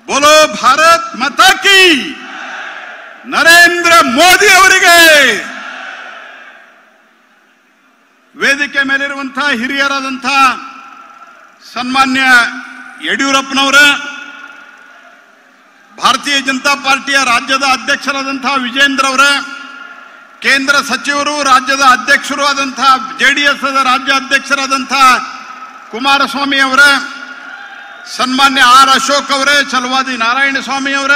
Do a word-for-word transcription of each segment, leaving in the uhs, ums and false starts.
ಬೋಲೋ ಭಾರತ್ ಮಾತಾ ಕಿ, ನರೇಂದ್ರ ಮೋದಿ ಅವರಿಗೆ. ವೇದಿಕೆ ಮೇಲಿರುವಂತಹ ಹಿರಿಯರಾದಂತಹ ಸನ್ಮಾನ್ಯ ಯಡಿಯೂರಪ್ಪನವರ, ಭಾರತೀಯ ಜನತಾ ಪಾರ್ಟಿಯ ರಾಜ್ಯದ ಅಧ್ಯಕ್ಷರಾದಂತಹ ವಿಜೇಂದ್ರ ಅವರ, ಕೇಂದ್ರ ಸಚಿವರು ರಾಜ್ಯದ ಅಧ್ಯಕ್ಷರು ಆದಂತಹ ಜೆಡಿಎಸ್ ರಾಜ್ಯ ಅಧ್ಯಕ್ಷರಾದಂತಹ ಕುಮಾರಸ್ವಾಮಿ ಅವರ, ಸನ್ಮಾನ್ಯ ಆರ್ ಅಶೋಕ್ ಅವರೇ, ಚಲವಾದಿ ನಾರಾಯಣ ಸ್ವಾಮಿ ಅವರ,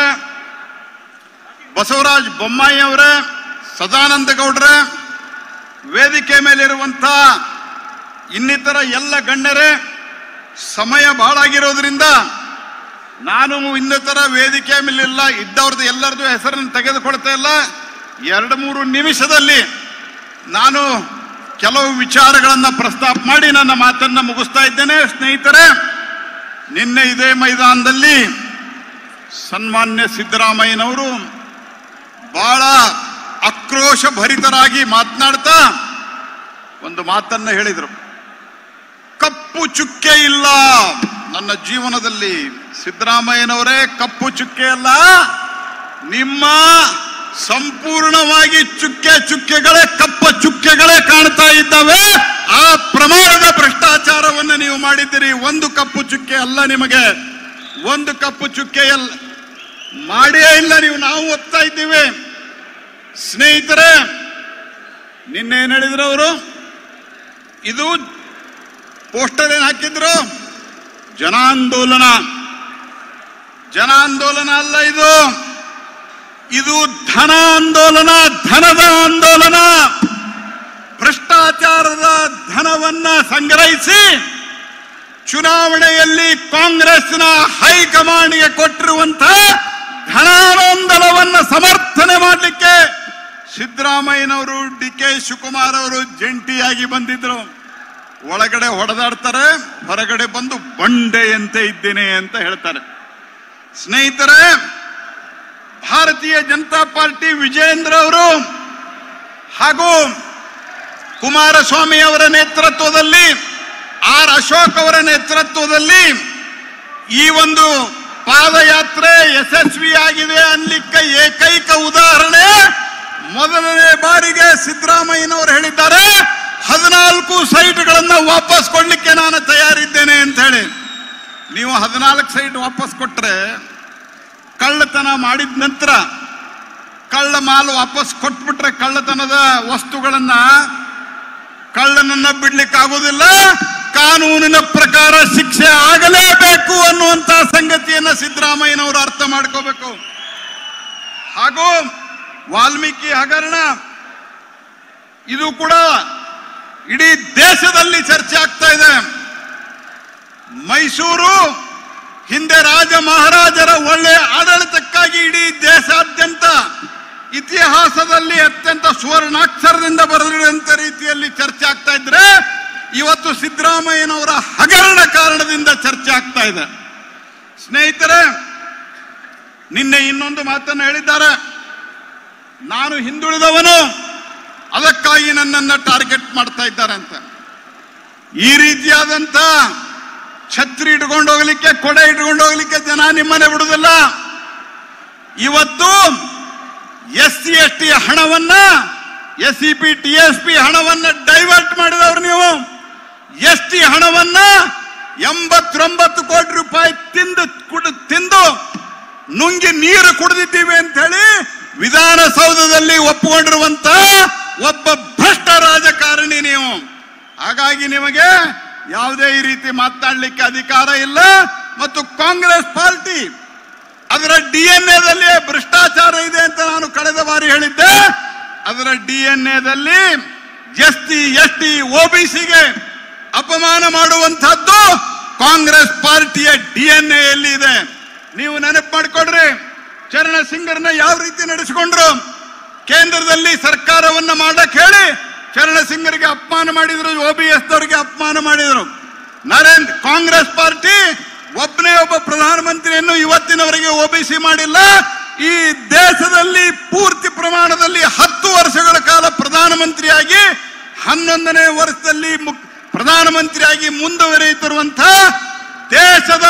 ಬಸವರಾಜ ಬೊಮ್ಮಾಯಿ ಅವರ, ಸದಾನಂದ ಗೌಡ್ರ, ವೇದಿಕೆ ಮೇಲಿರುವಂತಹ ಇನ್ನಿತರ ಎಲ್ಲ ಗಣ್ಯರೇ, ಸಮಯ ಬಹಳ ಆಗಿರೋದ್ರಿಂದ ನಾನು ಇನ್ನಿತರ ವೇದಿಕೆ ಮೇಲಿಲ್ಲ ಇದ್ದವ್ರದ್ದು ಎಲ್ಲರದ್ದು ಹೆಸರನ್ನು ತೆಗೆದುಕೊಳ್ತಾ ಇಲ್ಲ. ಎರಡು ಮೂರು ನಿಮಿಷದಲ್ಲಿ ನಾನು ಕೆಲವು ವಿಚಾರಗಳನ್ನು ಪ್ರಸ್ತಾಪ ಮಾಡಿ ನನ್ನ ಮಾತನ್ನ ಮುಗಿಸ್ತಾ ಇದ್ದೇನೆ. ಸ್ನೇಹಿತರೆ, ನಿನ್ನೆ ಇದೇ ಮೈದಾನದಲ್ಲಿ ಸನ್ಮಾನ್ಯ ಸಿದ್ದರಾಮಯ್ಯನವರು ಬಹಳ ಆಕ್ರೋಶ ಭರಿತರಾಗಿ ಮಾತನಾಡ್ತಾ ಒಂದು ಮಾತನ್ನ ಹೇಳಿದರು. ಕಪ್ಪು ಚುಕ್ಕೆ ಇಲ್ಲ ನನ್ನ ಜೀವನದಲ್ಲಿ. ಸಿದ್ದರಾಮಯ್ಯನವರೇ, ಕಪ್ಪು ಚುಕ್ಕೆ ಅಲ್ಲ, ನಿಮ್ಮ ಸಂಪೂರ್ಣವಾಗಿ ಚುಕ್ಕೆ ಚುಕ್ಕೆಗಳೇ ಕಪ್ಪ ಚುಕ್ಕೆಗಳೇ ಕಾಣ್ತಾ ಇದ್ದಾವೆ. ಆ ಪ್ರಮಾಣದ ಭ್ರಷ್ಟಾಚಾರವನ್ನು ನೀವು ಮಾಡಿದ್ದೀರಿ. ಒಂದು ಕಪ್ಪು ಚುಕ್ಕೆ ಅಲ್ಲ, ನಿಮಗೆ ಒಂದು ಕಪ್ಪು ಚುಕ್ಕೆ ಅಲ್ಲ ಮಾಡೇ ಇಲ್ಲ ನೀವು. ನಾವು ಒಪ್ತಾ ಇದ್ದೀವಿ. ಸ್ನೇಹಿತರೆ, ನಿನ್ನೆ ಏನ್ ಹೇಳಿದ್ರು ಅವರು? ಇದು ಪೋಸ್ಟರ್ ಏನ್ ಹಾಕಿದ್ರು? ಜನಾಂದೋಲನ. ಜನಾಂದೋಲನ ಅಲ್ಲ ಇದು, ಇದು ಧನ ಆಂದೋಲನ, ಧನದ ಆಂದೋಲನ. ಭ್ರಷ್ಟಾಚಾರದ ಧನವನ್ನ ಸಂಗ್ರಹಿಸಿ ಚುನಾವಣೆಯಲ್ಲಿ ಕಾಂಗ್ರೆಸ್ನ ಹೈಕಮಾಂಡ್ಗೆ ಕೊಟ್ಟಿರುವಂತಹ ಧನಾನೋಂದಲವನ್ನ ಸಮರ್ಥನೆ ಮಾಡಲಿಕ್ಕೆ ಸಿದ್ದರಾಮಯ್ಯನವರು, ಡಿ ಕೆ ಶಿವಕುಮಾರ್ ಅವರು ಜಂಟಿಯಾಗಿ ಬಂದಿದ್ರು. ಒಳಗಡೆ ಹೊಡೆದಾಡ್ತಾರೆ, ಹೊರಗಡೆ ಬಂದು ಬಂಡೆಯಂತೆ ಇದ್ದೇನೆ ಅಂತ ಹೇಳ್ತಾರೆ. ಸ್ನೇಹಿತರೆ, ಭಾರತೀಯ ಜನತಾ ಪಾರ್ಟಿ ವಿಜೇಂದ್ರ ಅವರು ಹಾಗೂ ಕುಮಾರಸ್ವಾಮಿ ಅವರ ನೇತೃತ್ವದಲ್ಲಿ, ಆರ್ ಅಶೋಕ್ ಅವರ ನೇತೃತ್ವದಲ್ಲಿ ಈ ಒಂದು ಪಾದಯಾತ್ರೆ ಯಶಸ್ವಿಯಾಗಿದೆ ಅನ್ನಲಿಕ್ಕೆ ಏಕೈಕ ಉದಾಹರಣೆ ಮೊದಲನೇ ಬಾರಿಗೆ ಸಿದ್ದರಾಮಯ್ಯನವರು ಹೇಳಿದ್ದಾರೆ, ಹದಿನಾಲ್ಕು ಸೈಟ್ಗಳನ್ನ ವಾಪಸ್ ಕೊಡ್ಲಿಕ್ಕೆ ನಾನು ತಯಾರಿದ್ದೇನೆ ಅಂತ ಹೇಳಿ. ನೀವು ಹದಿನಾಲ್ಕು ಸೈಟ್ ವಾಪಸ್ ಕೊಟ್ರೆ, ಕಳ್ಳತನ ಮಾಡಿದ ನಂತರ ಕಳ್ಳ ಮಾಲು ವಾಪಸ್ ಕೊಟ್ಬಿಟ್ರೆ ಕಳ್ಳತನದ ವಸ್ತುಗಳನ್ನ ಕಳ್ಳನನ್ನ ಬಿಡ್ಲಿಕ್ಕೆ ಆಗುವುದಿಲ್ಲ. ಕಾನೂನಿನ ಪ್ರಕಾರ ಶಿಕ್ಷೆ ಆಗಲೇಬೇಕು ಅನ್ನುವಂತ ಸಂಗತಿಯನ್ನ ಸಿದ್ದರಾಮಯ್ಯನವರು ಅರ್ಥ ಮಾಡ್ಕೋಬೇಕು. ಹಾಗೂ ವಾಲ್ಮೀಕಿ ಹಗರಣ ಇದು ಕೂಡ ಇಡೀ ದೇಶದಲ್ಲಿ ಚರ್ಚೆ ಆಗ್ತಾ ಇದೆ. ಮೈಸೂರು ಹಿಂದೆ ರಾಜ ಮಹಾರಾಜರ ಒಳ್ಳೆಯ ಆಡಳಿತಕ್ಕಾಗಿ ಇಡೀ ದೇಶಾದ್ಯಂತ ಇತಿಹಾಸದಲ್ಲಿ ಅತ್ಯಂತ ಸುವರ್ಣಾಕ್ಷರದಿಂದ ಬರೆದಿರುವಂತ ರೀತಿಯಲ್ಲಿ ಚರ್ಚೆ ಆಗ್ತಾ ಇದ್ರೆ, ಇವತ್ತು ಸಿದ್ದರಾಮಯ್ಯನವರ ಹಗರಣ ಕಾರಣದಿಂದ ಚರ್ಚೆ ಆಗ್ತಾ ಇದೆ. ಸ್ನೇಹಿತರೆ, ನಿನ್ನೆ ಇನ್ನೊಂದು ಮಾತನ್ನು ಹೇಳಿದ್ದಾರೆ, ನಾನು ಹಿಂದುಳಿದವನು, ಅದಕ್ಕಾಗಿ ನನ್ನನ್ನು ಟಾರ್ಗೆಟ್ ಮಾಡ್ತಾ ಇದ್ದಾರೆ ಅಂತ. ಈ ರೀತಿಯಾದಂತ ಛತ್ರಿ ಇಟ್ಕೊಂಡು ಹೋಗ್ಲಿಕ್ಕೆ, ಕೊಡೆ ಇಟ್ಕೊಂಡು ಹೋಗ್ಲಿಕ್ಕೆ ಜನ ನಿಮ್ಮನೆ ಬಿಡುವುದಿಲ್ಲ. ಇವತ್ತು ಎಸ್ ಸಿ ಎಸ್ ಟಿ ಹಣವನ್ನ, S C P T S P ಹಣವನ್ನ ಡೈವರ್ಟ್ ಮಾಡಿದವರು ನೀವು. ಎಸ್ ಟಿ ಹಣವನ್ನ ಎಂಬತ್ತೊಂಬತ್ತು ಕೋಟಿ ರೂಪಾಯಿ ತಿಂದು ಕುಡ್ ತಿಂದು ನುಂಗಿ ನೀರು ಕುಡಿದಿದ್ದೀವಿ ಅಂತ ಹೇಳಿ ವಿಧಾನಸೌಧದಲ್ಲಿ ಒಪ್ಪಿಕೊಂಡಿರುವಂತ ಒಬ್ಬ ಭ್ರಷ್ಟ ರಾಜಕಾರಣಿ ನೀವು. ಹಾಗಾಗಿ ನಿಮಗೆ ಯಾವುದೇ ಈ ರೀತಿ ಮಾತನಾಡಲಿಕ್ಕೆ ಅಧಿಕಾರ ಇಲ್ಲ. ಮತ್ತು ಕಾಂಗ್ರೆಸ್ ಪಾರ್ಟಿ ಅದರ ಡಿ ಎನ್ ಎದಲ್ಲಿ ಭ್ರಷ್ಟಾಚಾರ ಇದೆ ಅಂತ ನಾನು ಕಳೆದ ಬಾರಿ ಹೇಳಿದ್ದೆ. ಅದರ ಡಿ ಎನ್ ಎದಲ್ಲಿ S T S T O B ಸಿಗೆ ಅಪಮಾನ ಮಾಡುವಂತಹದ್ದು ಕಾಂಗ್ರೆಸ್ ಪಾರ್ಟಿಯ ಡಿ ಎನ್ ಎಲ್ಲಿ ಇದೆ. ನೀವು ನೆನಪು ಮಾಡಿಕೊಡ್ರಿ, ಚರಣ ಸಿಂಗರ್ನ ಯಾವ ರೀತಿ ನಡೆಸಿಕೊಂಡ್ರು. ಕೇಂದ್ರದಲ್ಲಿ ಸರ್ಕಾರವನ್ನ ಮಾಡಕ್ ಹೇಳಿ ಚರಣ ಸಿಂಗರಿಗೆ ಅಪಮಾನ ಮಾಡಿದ್ರು, ಒ ಬಿ ಎಸ್ ದವರಿಗೆ ಅಪಮಾನ ಮಾಡಿದ್ರು. ನರೇಂದ್ರ ಕಾಂಗ್ರೆಸ್ ಪಾರ್ಟಿ ಒಬ್ಬನೇ ಒಬ್ಬ ಪ್ರಧಾನಮಂತ್ರಿಯನ್ನು ಇವತ್ತಿನವರೆಗೆ ಒ ಬಿ ಸಿ ಮಾಡಿಲ್ಲ. ಈ ದೇಶದಲ್ಲಿ ಪೂರ್ತಿ ಪ್ರಮಾಣದಲ್ಲಿ ಹತ್ತು ವರ್ಷಗಳ ಕಾಲ ಪ್ರಧಾನಮಂತ್ರಿಯಾಗಿ ಹನ್ನೊಂದನೇ ವರ್ಷದಲ್ಲಿ ಪ್ರಧಾನಮಂತ್ರಿಯಾಗಿ ಮುಂದುವರಿಯುತ್ತಿರುವಂತಹ ದೇಶದ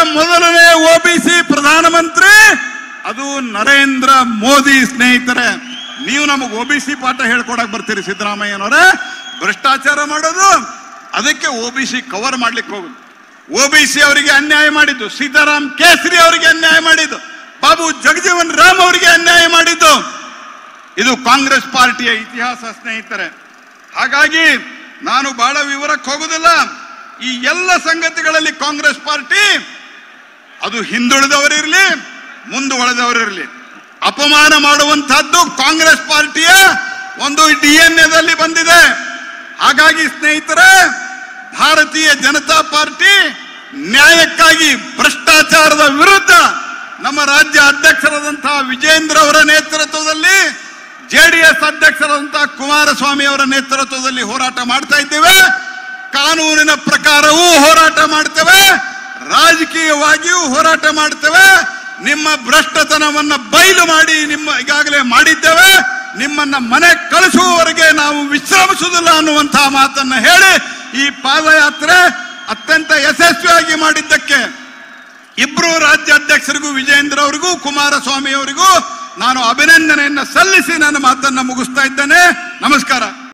ಮೊದಲನೇ ಒಬಿಸಿ ಪ್ರಧಾನಮಂತ್ರಿ ಅದು ನರೇಂದ್ರ ಮೋದಿ. ಸ್ನೇಹಿತರೆ, ನೀವು ನಮಗೆ ಒಬಿಸಿ ಪಾಠ ಹೇಳ್ಕೊಡಕ್ ಬರ್ತೀರಿ ಸಿದ್ದರಾಮಯ್ಯನವರೇ? ಭ್ರಷ್ಟಾಚಾರ ಮಾಡೋದು, ಅದಕ್ಕೆ ಒಬಿಸಿ ಕವರ್ ಮಾಡ್ಲಿಕ್ಕೆ ಹೋಗುದು. ಒಬಿಸಿ ಅವರಿಗೆ ಅನ್ಯಾಯ ಮಾಡಿದ್ದು, ಸೀತಾರಾಮ್ ಕೇಸರಿ ಅವರಿಗೆ ಅನ್ಯಾಯ ಮಾಡಿದ್ದು, ಬಾಬು ಜಗಜೀವನ್ ರಾಮ್ ಅವರಿಗೆ ಅನ್ಯಾಯ ಮಾಡಿದ್ದು, ಇದು ಕಾಂಗ್ರೆಸ್ ಪಾರ್ಟಿಯ ಇತಿಹಾಸ ಸ್ನೇಹಿತರೆ. ಹಾಗಾಗಿ ನಾನು ಬಹಳ ವಿವರಕ್ಕೆ ಹೋಗುದಿಲ್ಲ. ಈ ಎಲ್ಲ ಸಂಗತಿಗಳಲ್ಲಿ ಕಾಂಗ್ರೆಸ್ ಪಾರ್ಟಿ ಅದು ಹಿಂದುಳಿದವರಿರ್ಲಿ ಮುಂದುವಳೆದವರಿರ್ಲಿ ಅಪಮಾನ ಮಾಡುವಂತಹದ್ದು ಕಾಂಗ್ರೆಸ್ ಪಾರ್ಟಿಯ ಒಂದು ಡಿ ಎನ್ ಎದಲ್ಲಿ ಬಂದಿದೆ. ಹಾಗಾಗಿ ಸ್ನೇಹಿತರೆ, ಭಾರತೀಯ ಜನತಾ ಪಾರ್ಟಿ ನ್ಯಾಯಕ್ಕಾಗಿ ಭ್ರಷ್ಟಾಚಾರದ ವಿರುದ್ಧ ನಮ್ಮ ರಾಜ್ಯ ಅಧ್ಯಕ್ಷರಾದಂತಹ ವಿಜೇಂದ್ರ ಅವರ ನೇತೃತ್ವದಲ್ಲಿ, ಜೆಡಿಎಸ್ ಅಧ್ಯಕ್ಷರಾದಂತಹ ಕುಮಾರಸ್ವಾಮಿ ಅವರ ನೇತೃತ್ವದಲ್ಲಿ ಹೋರಾಟ ಮಾಡ್ತಾ ಇದ್ದೇವೆ. ಕಾನೂನಿನ ಪ್ರಕಾರವೂ ಹೋರಾಟ ಮಾಡ್ತೇವೆ, ರಾಜಕೀಯವಾಗಿಯೂ ಹೋರಾಟ ಮಾಡ್ತೇವೆ. ನಿಮ್ಮ ಭ್ರಷ್ಟತನವನ್ನ ಬಯಲು ಮಾಡಿ ನಿಮ್ಮ ಈಗಾಗಲೇ ಮಾಡಿದ್ದೇವೆ. ನಿಮ್ಮನ್ನ ಮನೆ ಕಳಿಸುವವರೆಗೆ ನಾವು ವಿಶ್ರಮಿಸುವುದಿಲ್ಲ ಅನ್ನುವಂತಹ ಮಾತನ್ನ ಹೇಳಿ ಈ ಪಾದಯಾತ್ರೆ ಅತ್ಯಂತ ಯಶಸ್ವಿಯಾಗಿ ಮಾಡಿದ್ದಕ್ಕೆ ಇಬ್ರು ರಾಜ್ಯಾಧ್ಯಕ್ಷರಿಗೂ, ವಿಜೇಂದ್ರ ಅವರಿಗೂ, ಕುಮಾರಸ್ವಾಮಿ ಅವರಿಗೂ ನಾನು ಅಭಿನಂದನೆಯನ್ನ ಸಲ್ಲಿಸಿ ನನ್ನ ಮಾತನ್ನ ಮುಗಿಸ್ತಾ ಇದ್ದೇನೆ. ನಮಸ್ಕಾರ.